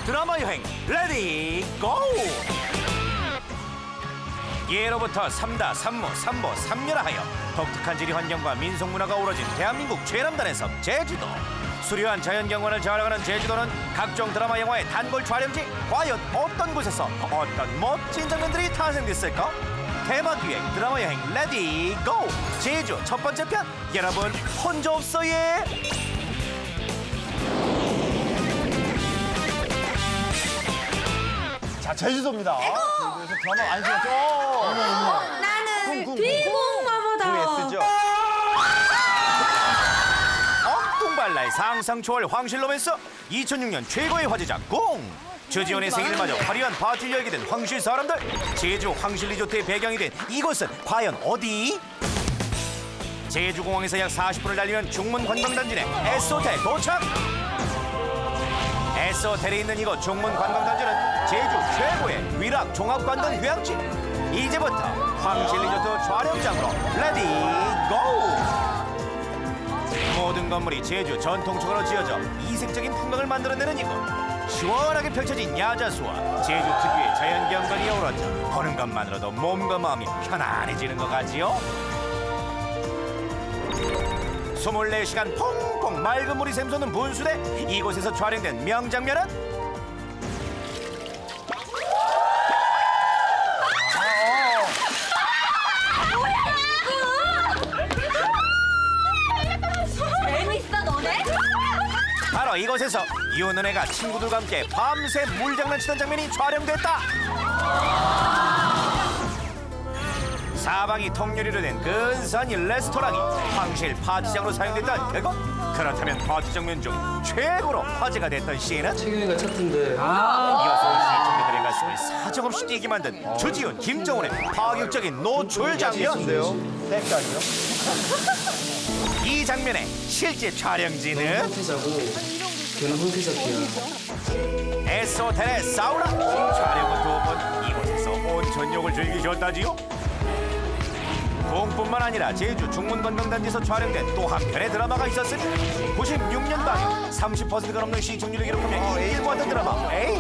드라마 여행 레디 고! 예로부터 삼다, 삼무, 삼보, 삼녀라 하여 독특한 지리 환경과 민속 문화가 어우러진 대한민국 최남단의 섬 제주도. 수려한 자연경관을 자랑하는 제주도는 각종 드라마 영화의 단골 촬영지. 과연 어떤 곳에서 어떤 멋진 장면들이 탄생됐을까? 대박 기획 드라마 여행 레디 고! 제주 첫 번째 편, 여러분 혼자 없어 예! 자, 제주도입니다. 제주도에서 드라마 많이 찍었죠? 나는 비공마보다. S죠? 엉뚱발랄 상상 초월 황실 로맨스. 2006년 최고의 화제작 공! 주지훈의 생일을 맞아 화려한 파티를 열게 된 황실 사람들. 제주 황실 리조트의 배경이 된 이곳은 과연 어디? 제주공항에서 약 40분을 달리면 중문 관광단지 내 S호텔 도착! S호텔에 있는 이곳 중문 관광단지는 제주 최고의 위락 종합관광 휴양지. 이제부터 황실 리조트 촬영장으로 레디 고! 모든 건물이 제주 전통축으로 지어져 이색적인 풍광을 만들어내는 이곳. 시원하게 펼쳐진 야자수와 제주 특유의 자연경관이 어우러져 보는 것만으로도 몸과 마음이 편안해지는 것 같지요? 24시간 퐁퐁 맑은 물이 샘솟는 분수대. 이곳에서 촬영된 명장면은 바로 이곳에서 윤은혜가 친구들과 함께 밤새 물장난치던 장면이 촬영됐다. 사방이 통유리로 된 근사한 레스토랑이 황실 파티장으로 사용됐다는 그것. 그렇다면 파티 장면 중 최고로 화제가 됐던 씬은? 최근이가 찾던데. 이어서 시청자들의 가슴을 사정없이 뛰게 만든 주지훈, 김정훈의 파격적인 노출 장면. 색깔이요? 이 장면의 실제 촬영지는 황태자고 걔는 황태자피야. S호텔의 사우나. 촬영 후 2번 이곳에서 온천욕을 즐기셨다지요? 공뿐만 아니라 제주 중문관광단지에서 촬영된 또 한편의 드라마가 있었으니 96년 방영 30%가 넘는 시청률을 기록하며 인기를 모았던 드라마 에이?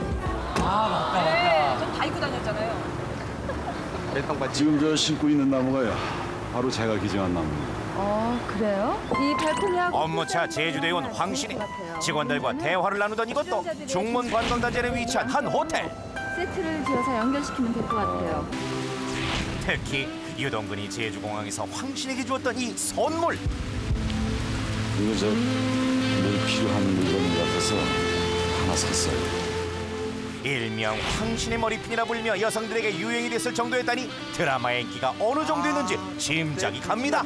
맞다. 전 다 입고 다녔잖아요. 지금 저 신고 있는 나무가요, 바로 제가 기증한 나무입니다. 그래요? 이 발코니하고 업무차 제주도에 온 황신이 직원들과 대화를 나누던 이것도 중문관광단지에 위치한 한 호텔. 세트를 지어서 연결시키면 될 것 같아요. 특히 유동근이 제주공항에서 황신에게 주었던 이 선물. 이거 저 늘 필요한 물건 같아서 하나 샀어요. 일명 황신의 머리핀이라 불리며 여성들에게 유행이 됐을 정도였다니 드라마의 인기가 어느 정도였는지 짐작이 갑니다.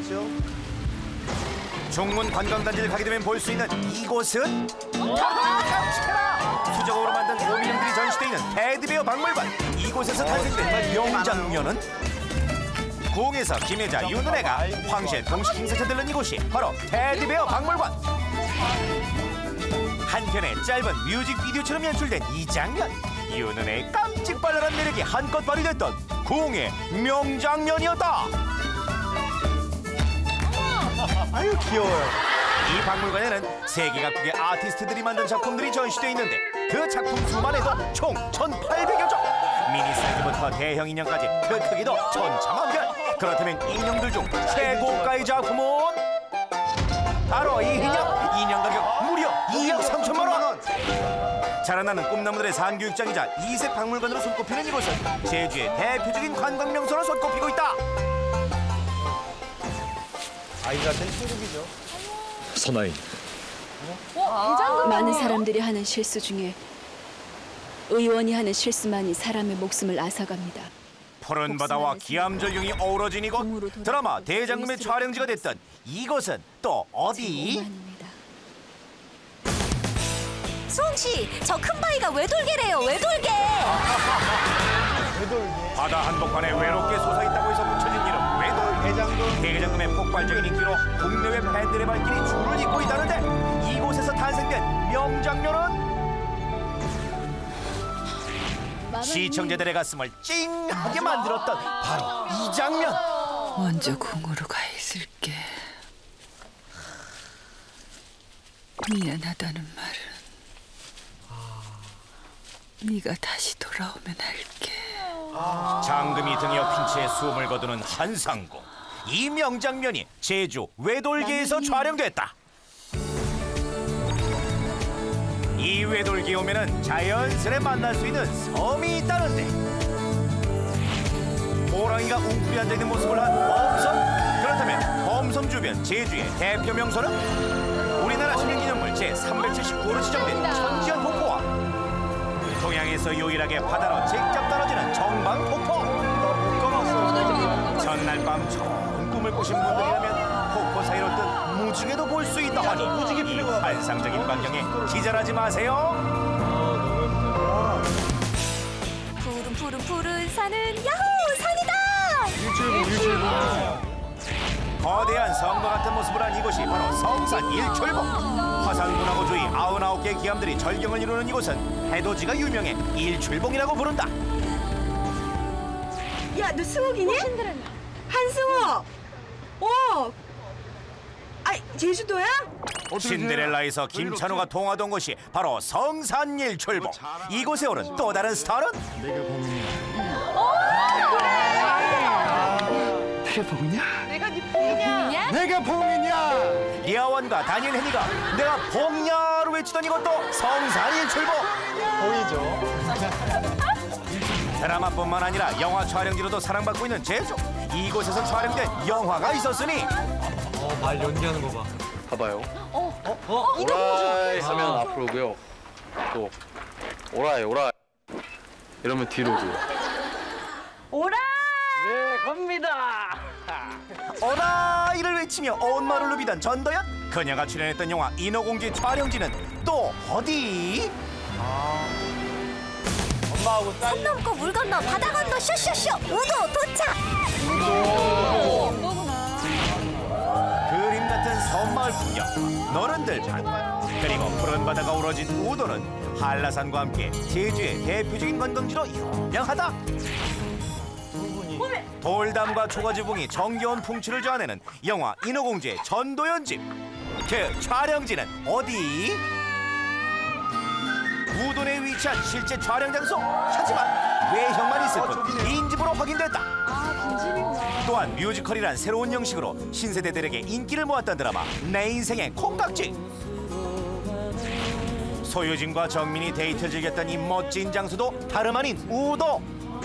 중문 관광단지를 가게 되면 볼 수 있는 이곳은 수작업으로 만든 오미령들이 전시되어 있는 테디베어 박물관. 이곳에서 탄생된 명장면은 공에서 김혜자, 윤은혜가 황실 공식 행사에 들른 이곳이 바로 테디베어 박물관. 한편의 짧은 뮤직비디오처럼 연출된 이 장면. 윤은혜의 깜찍발랄한 매력이 한껏 발휘됐던 공의 명장면이었다. 아유, 귀여워요. 이 박물관에는 세계 각국의 아티스트들이 만든 작품들이 전시되어 있는데 그 작품 수만 해도 총 1,800여 종. 미니 사이즈부터 대형 인형까지 그 크기도 천차만별. 그렇다면 인형들 중 최고가의 작품은 바로 이 인형 가격 무려 2억 3천만 원. 자라나는 꿈나무들의 산교육장이자 이색 박물관으로 손꼽히는 이곳은 제주의 대표적인 관광 명소로 손꼽히고 있다. 아이들한테는 천국이죠. 선아인. 많은 사람들이 하는 실수 중에 의원이 하는 실수만이 사람의 목숨을 앗아갑니다. 푸른 바다와 기암절경이 어우러진 이곳. 드라마 대장금의 촬영지가 됐던 이곳은 또 어디? 수홍씨, 저 큰 바위가 왜 돌게래요? 왜 돌게? 바다 한복판에 외롭게 솟아있다고 해서 붙여진 이름 외돌. 대장금의 폭발적인 인기로 국내외 팬들의 발길이 줄을 잇고 있다는데 이곳에서 탄생된 명장면은 시청자들의 가슴을 찡하게 만들었던 바로 이 장면. 먼저 궁으로 가 있을게. 미안하다는 말은 네가 다시 돌아오면 할게. 장금이 등이어 핀치에 숨을 거두는 한상궁. 이 명장면이 제주 외돌개에서 촬영됐다. 이 외돌개 오면은 자연스레 만날 수 있는 섬이 있다는데, 호랑이가 웅크리 앉아있는 모습을 한 범섬? 그렇다면 범섬 주변 제주의 대표 명소는 우리나라 시민기념물 제379호로 지정된 천지연 폭포와 동양에서 유일하게 바다로 직접 떨어지는 정방폭포. 전날 밤 좋은 꿈을 꾸신 분들이라면 폭포 사이로 뜬 무지개도 볼 수 있다 하니 이 환상적인 광경에 기절하지 마세요. 푸른 산은 야호 산이다. 거대한 섬과 같은 모습을 한 이곳이 바로 성산 일출봉. 화산문화구주의 99개 기암들이 절경을 이루는 이곳은 해돋이가 유명해 일출봉이라고 부른다. 야, 너 승욱이니? 한승욱! 아이, 제주도야? 신데렐라에서 김찬호가 통하던 곳이 바로 성산 일출봉. 이곳에 오른 또 다른 스타는 내가 봉이냐? 내가 네 뽕이냐? 내가 봉이냐? 리아원과 다니엘 헤니가 내가 봉야로 외치던 이것도 성산 일출봉. 드라마뿐만 아니라 영화 촬영지로도 사랑받고 있는 제주. 이곳에서 촬영된 영화가 있었으니 말 연기하는 거 봐. 봐봐요. 오라이 하면 앞으로고요. 또 오라이 이러면 뒤로고요. 오라! 네, 갑니다. 어라이를 외치며 온 마을을 누비던 전도연. 그녀가 출연했던 영화 인어공주 촬영지는 또 어디? 섬 넘고 물 건너 바다 건너 쇼쇼쇼 우도 도착. 그림 같은 섬마을 풍경, 너른들 반, 그리고 푸른 바다가 우러진 우도는 한라산과 함께 제주의 대표적인 관광지로 유명하다. 돌담과 초가지붕이 정겨운 풍치를 자아내는 영화 인어공주의 전도연 집. 그 촬영지는 어디? 우도 내에 위치한 실제 촬영 장소. 하지만 외형만 있을 뿐 빈집으로 확인됐다. 또한 뮤지컬이란 새로운 형식으로 신세대들에게 인기를 모았던 드라마 내 인생의 콩깍지. 소유진과 정민이 데이트를 즐겼던 이 멋진 장소도 다름 아닌 우도.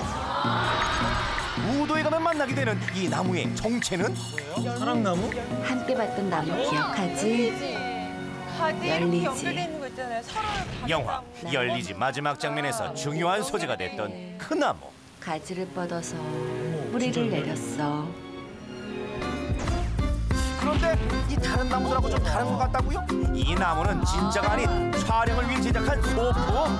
우도에 가면 만나게 되는 이 나무의 정체는? 사랑나무? 함께 봤던 나무 기억하지? 열리지. 영화 열리지 마지막 장면에서 중요한 소재가 됐던 그 나무. 가지를 뻗어서 뿌리를 내렸어. 그런데 이 다른 나무들하고 좀 다른 것 같다고요? 이 나무는 진짜가 아닌 촬영을 위해 제작한 소품.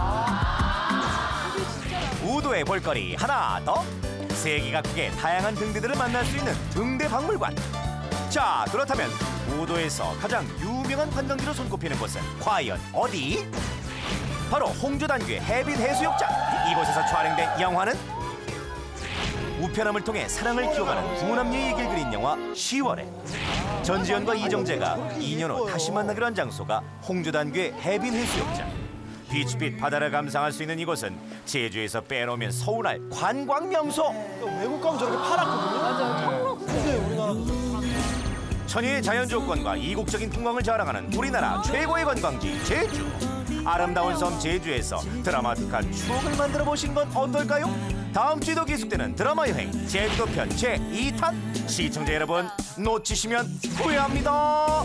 우도의 볼거리 하나 더. 세계 각국의 다양한 등대들을 만날 수 있는 등대 박물관. 자, 그렇다면 우도에서 가장 유명한 관광지로 손꼽히는 곳은 과연 어디? 바로 홍조단교의 해빈 해수욕장. 이곳에서 촬영된 영화는 우편함을 통해 사랑을 키워가는 두 남녀의 얘기를 그린 영화 10월에. 전지현과 이정재가 2년 후 다시 만나기로 한 장소가 홍조단교의 해빈 해수욕장. 빛빛 바다를 감상할 수 있는 이곳은 제주에서 빼놓으면 서운할 관광 명소. 외국 가면 저렇게 파랗거든요. 맞아요. 근데 우리나라 천혜의 자연 조건과 이국적인 풍광을 자랑하는 우리나라 최고의 관광지 제주. 아름다운 섬 제주에서 드라마틱한 추억을 만들어 보신 건 어떨까요? 다음 주에도 계속되는 드라마 여행 제주도편 제2탄. 시청자 여러분, 놓치시면 후회합니다.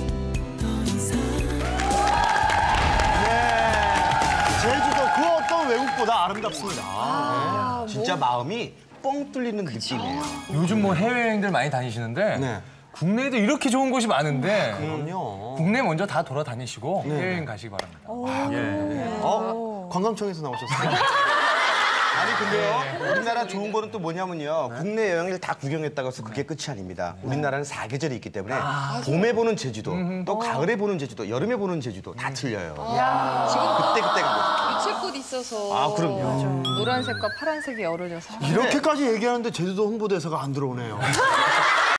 제주도 그 어떤 외국보다 아름답습니다. 진짜 마음이 뻥 뚫리는 느낌이에요. 요즘 뭐 해외여행들 많이 다니시는데 네. 국내에도 이렇게 좋은 곳이 많은데 그럼요. 국내 먼저 다 돌아다니시고 해외여행 가시기 바랍니다. 관광청에서 나오셨어요? 아니 근데요, 우리나라 좋은 거는 또 뭐냐면요, 국내 여행을 다 구경했다고 해서 그게 끝이 아닙니다. 우리나라는 4계절이 있기 때문에 봄에 보는 제주도, 또 가을에 보는 제주도, 여름에 보는 제주도 다 틀려요. 그때 가고. 유채꽃 있어서. 아, 그럼요. 노란색과 파란색이 어우러져서. 이렇게까지 얘기하는데 제주도 홍보대사가 안 들어오네요.